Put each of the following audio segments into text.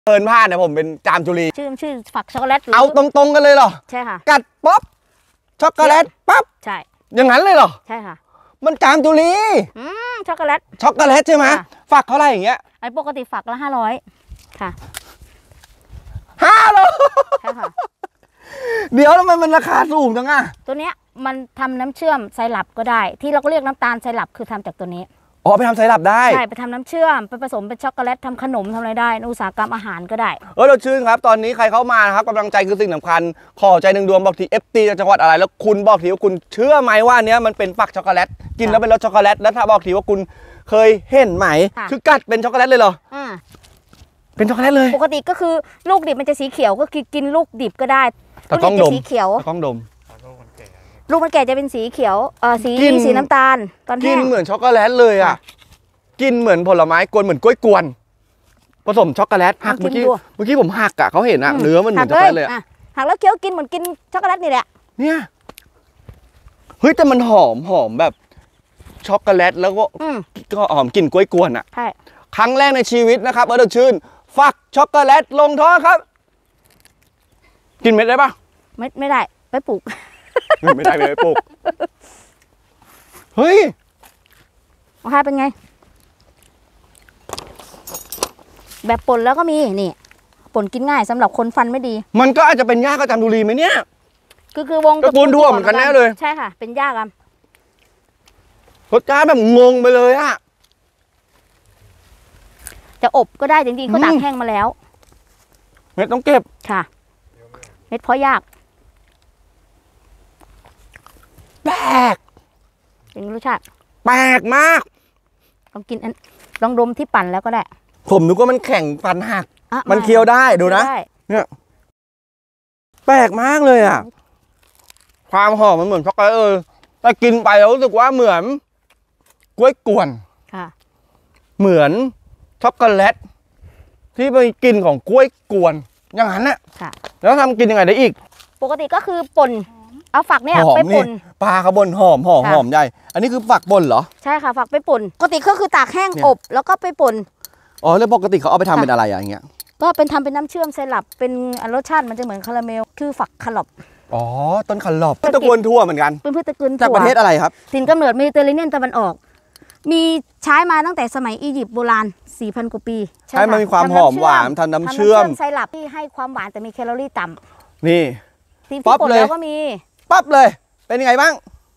เดินผ่านเนี่ยผมเป็นจามจุรีชื่อฝักช็อกโกแลตเอาตรงๆกันเลยเหรอใช่ค่ะกัดป๊อปช็อกโกแลตปั๊บใช่อย่างนั้นเลยเหรอใช่ค่ะมันจามจุรีช็อกโกแลตใช่ไหมฝักเท่าไหร่อย่างเงี้ยไอ้ปกติฝักละ500ค่ะ 500 ใช่ค่ะเดี๋ยวแล้วมันราคาสูงจังอ่ะตัวเนี้ยมันทำน้ำเชื่อมไซรัปก็ได้ที่เราก็เรียกน้ำตาลไซรัปคือทำจากตัวนี้อ๋อไปทำไซรัปได้ใช่ไปทำน้ำเชื่อมไปผสมเป็นช็อกโกแลตทำขนมทำอะไรได้ในอุตสาหกรรมอาหารก็ได้เราชื่นครับตอนนี้ใครเข้ามานะครับกำลังใจคือสิ่งสำคัญขอใจหนึ่งดวงบอกทีFTจังหวัดอะไรแล้วคุณบอกทีว่าคุณเชื่อไหมว่าเนี้ยมันเป็นฝักช็อกโกแลตกินแล้วเป็นรสช็อกโกแลตแล้วถ้าบอกทีว่าคุณเคยเห็นไหมคือกัดเป็นช็อกโกแลตเลยเหรอเป็นช็อกโกแลตเลยปกติก็คือลูกดิบมันจะสีเขียวก็คือกินลูกดิบก็ได้ลูกดิบจะสีเขียวต้องดมลูกมันแก่จะเป็นสีเขียวสีน้ำตาลตอนแห้งกินเหมือนช็อกโกแลตเลยอ่ะกินเหมือนผลไม้กวนเหมือนกล้วยกวนผสมช็อกโกแลตหักเมื่อกี้ผมหักอ่ะเขาเห็นอ่ะเนื้อมันเหมือนช็อกโกแลตเลยหักแล้วเคี้ยวกินเหมือนกินช็อกโกแลตนี่แหละเนี่ยเฮ้ยแต่มันหอมแบบช็อกโกแลตแล้วก็หอมกลิ่นกล้วยกวนอ่ะใช่ครั้งแรกในชีวิตนะครับเออชื่นฝักช็อกโกแลตลงท้องครับกินเม็ดได้ปะไม่ได้ไปปลูกไม่ได้ไปปลูกเฮ้ยราคาเป็นไงแบบป่นแล้วก็มีนี่ป่นกินง่ายสำหรับคนฟันไม่ดีมันก็อาจจะเป็นยากกับจามจุรีไหมเนี่ยคือวงตระกูลถั่วเหมือนกันแน่เลยใช่ค่ะเป็นยากอ่ะรสชาติแบบงงไปเลยอะจะอบก็ได้จริงๆเขาตากแห้งมาแล้วเม็ดต้องเก็บค่ะเม็ดเพราะยากแปลกเป็นรสชาติแปลกมากลองกินลองดมที่ปั่นแล้วก็ได้ผมนึกว่ามันแข็งฟันหักมันเคี้ยวได้ดูนะเนี่ยแปลกมากเลยอ่ะความหอมมันเหมือนช็อกโกแลตแต่กินไปแล้วรู้สึกว่าเหมือนกล้วยกวนค่ะเหมือนช็อกโกแลตที่ไปกินของกล้วยกวนอย่างนั้นน่ะแล้วทำกินยังไงได้อีกปกติก็คือป่นเอาฝักเนี่ยไปป่นปลาขบวนหอมใหญ่อันนี้คือฝักป่นเหรอใช่ค่ะฝักไปป่นปกติก็คือตากแห้งอบแล้วก็ไปป่นอ๋อแล้วปกติเขาเอาไปทำเป็นอะไรอย่างเงี้ยก็เป็นทำเป็นน้ำเชื่อมไซรัปเป็นรสชาติมันจะเหมือนคาราเมลคือฝักคาร์ลอปอ๋อต้นคาร์ลอปพืชตระกูลถั่วเหมือนกันเป็นพืชตระกูลจากประเทศอะไรครับถิ่นกำเนิดเมดิเตอร์เรเนียนตะวันออกมีใช้มาตั้งแต่สมัยอียิปต์โบราณ 4,000 กว่าปีใช่มันมีความหอมหวานทำน้ำเชื่อมไซรัปที่ให้ความหวานแต่มีแคลอรี่ต่ำนี่ป๊อปเลยแล้วก็มีปั๊บเลยเป็นยังไงบ้าง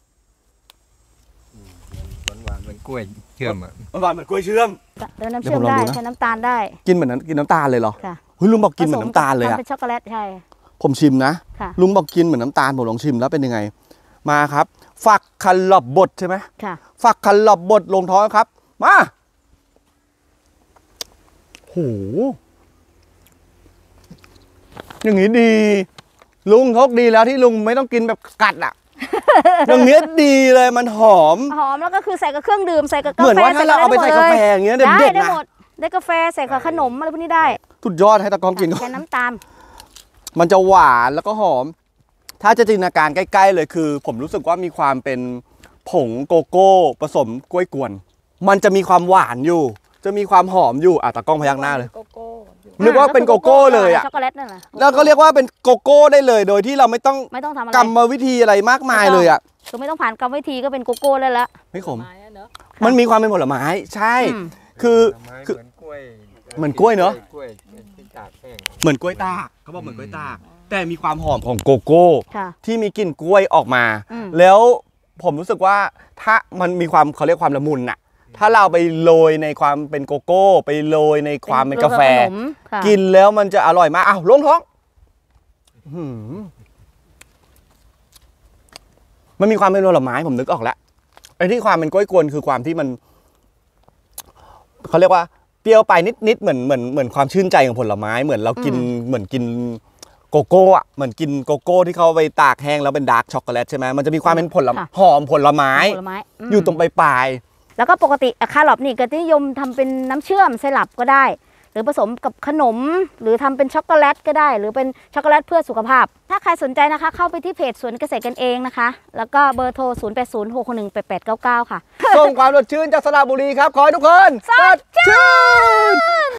หวานเหมือนกล้วยเชื่อมหวานเหมือนกล้วยเชื่อมเติมน้ำเชื่อมได้ใช้น้ำตาลได้กินเหมือนกินน้ำตาลเลยเหรอค่ะลุงบอกกินเหมือนน้ำตาลเลยอะเป็นช็อกโกแลตใช่ผมชิมนะลุงบอกกินเหมือนน้ำตาลผมลองชิมแล้วเป็นยังไงมาครับฝักคาร์ลอปบดใช่ไหมค่ะฝักคาร์ลอปบดลงท้องครับมาโหอย่างนี้ดีลุงโชคดีแล้วที่ลุงไม่ต้องกินแบบกัดอ่ะอย่างเงี้ยดีเลยมันหอมแล้วก็คือใส่กับเครื่องดื่มใส่กับกาแฟเหมือนว่าถ้าเราเอาไปใส่กาแฟอย่างเงี้ยเด็ดๆนะได้กาแฟใส่กับขนมอะไรพวกนี้ได้สุดยอดให้ตะกองกินใส่น้ำตาลมันจะหวานแล้วก็หอมถ้าจะจินตนาการใกล้ๆเลยคือผมรู้สึกว่ามีความเป็นผงโกโก้ผสมกล้วยกวนมันจะมีความหวานอยู่จะมีความหอมอยู่ตะกล้องพยักหน้าเลยนึกว่าเป็นโกโก้เลยอ่ะช็อกโกแลตนั่นแหละแล้วก็เรียกว่าเป็นโกโก้ได้เลยโดยที่เราไม่ต้องทำอะไรกรรมวิธีอะไรมากมายเลยอ่ะคือไม่ต้องผ่านกรรมวิธีก็เป็นโกโก้ได้แล้วไม่ขมมันมีความเป็นผลไม้ใช่คือเหมือนกล้วยเนอะเหมือนกล้วยตากเขาบอกเหมือนกล้วยตากแต่มีความหอมของโกโก้ที่มีกลิ่นกล้วยออกมาแล้วผมรู้สึกว่าถ้ามันมีความเขาเรียกความละมุนน่ะถ้าเราไปโรยในความเป็นโกโก้ไปโรยในความเป็นกาแฟกินแล้วมันจะอร่อยมากลงท้องมันมีความเป็นผลไม้ผมนึกออกแล้วไอ้ที่ความเป็นกล้วยกวนคือความที่มันเขาเรียกว่าเปรี้ยวไปนิดเหมือนความชื่นใจของผลไม้เหมือนเรากินเหมือนกินโกโก้อะเหมือนกินโกโก้ที่เขาไปตากแห้งแล้วเป็นดาร์กช็อกโกแลตใช่ไหมมันจะมีความเป็นหอมผลไม้อยู่ตรงปลายแล้วก็ปกติคาร์ลอปนี่ก็นิยมทำเป็นน้ำเชื่อมไซรัปก็ได้หรือผสมกับขนมหรือทำเป็นช็อกโกแลตก็ได้หรือเป็นช็อกโกแลตเพื่อสุขภาพถ้าใครสนใจนะคะเข้าไปที่เพจสวนเกษตรกันเองนะคะแล้วก็เบอร์โทร 0806618899 ค่ะส่งความสดชื่นจากสระบุรีครับขอให้ทุกคนสดชื่น